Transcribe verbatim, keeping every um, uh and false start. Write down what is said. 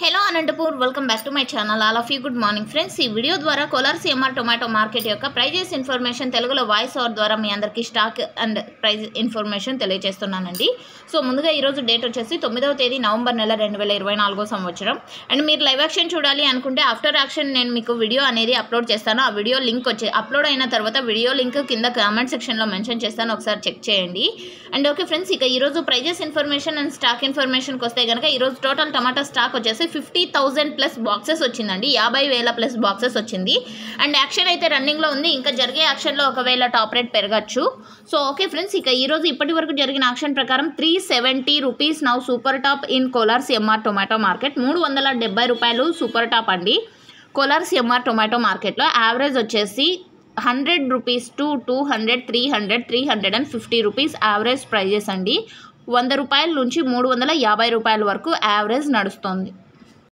Hello Anantapur welcome back to my channel. All of you good morning friends. ఈ video ద్వారా Kolar CMR tomato market యొక్క prices information తెలుగులో voice over ద్వారా మీ అందరికీ స్టాక్ అండ్ ప్రైజ్ ఇన్ఫర్మేషన్ తెలియజేస్తున్నానండి. సో ముందుగా ఈరోజు డేట్ వచ్చేసి తొమ్మిదవ తేదీ నవంబర్ నెల రెండు వేల ఇరవై నాలుగో సంవత్సరం. అండ్ మీరు లైవ్ యాక్షన్ చూడాలి అనుకుంటే ఆఫ్టర్ యాక్షన్ నేను మీకు వీడియో అనేది అప్లోడ్ చేస్తాను. ఆ వీడియో లింక్ వచ్చి అప్లోడ్ అయిన తర్వాత వీడియో లింక్ కింద కామెంట్ సెక్షన్లో మెన్షన్ చేస్తాను, ఒకసారి చెక్ చేయండి. అండ్ ఓకే ఫ్రెండ్స్, ఇక ఈరోజు ప్రైజెస్ ఇన్ఫర్మేషన్ అండ్ స్టాక్ ఇన్ఫర్మేషన్కి వస్తే కనుక ఈరోజు టోటల్ టమాటా స్టాక్ వచ్చేసి ఫిఫ్టీ థౌజండ్ ప్లస్ బాక్సెస్ వచ్చిందండి. యాభై వేల ప్లస్ బాక్సెస్ వచ్చింది. అండ్ యాక్షన్ అయితే రన్నింగ్లో ఉంది. ఇంకా జరిగే యాక్షన్లో ఒకవేళ టాప్ రేట్ పెరగచ్చు. సో ఓకే ఫ్రెండ్స్, ఇక ఈరోజు ఇప్పటి వరకు జరిగిన యాక్షన్ ప్రకారం three seventy rupees now super top in Kolar CMR tomato market. మూడు వందల డెబ్బై రూపాయలు సూపర్ టాప్ అండి కోలార్ సిఎంఆర్ టొమాటో మార్కెట్లో. యావరేజ్ వచ్చేసి hundred rupees to two hundred three hundred three hundred and fifty rupees average prices అండి. వంద రూపాయల నుంచి మూడు వందల యాభై రూపాయల వరకు యావరేజ్ నడుస్తుంది.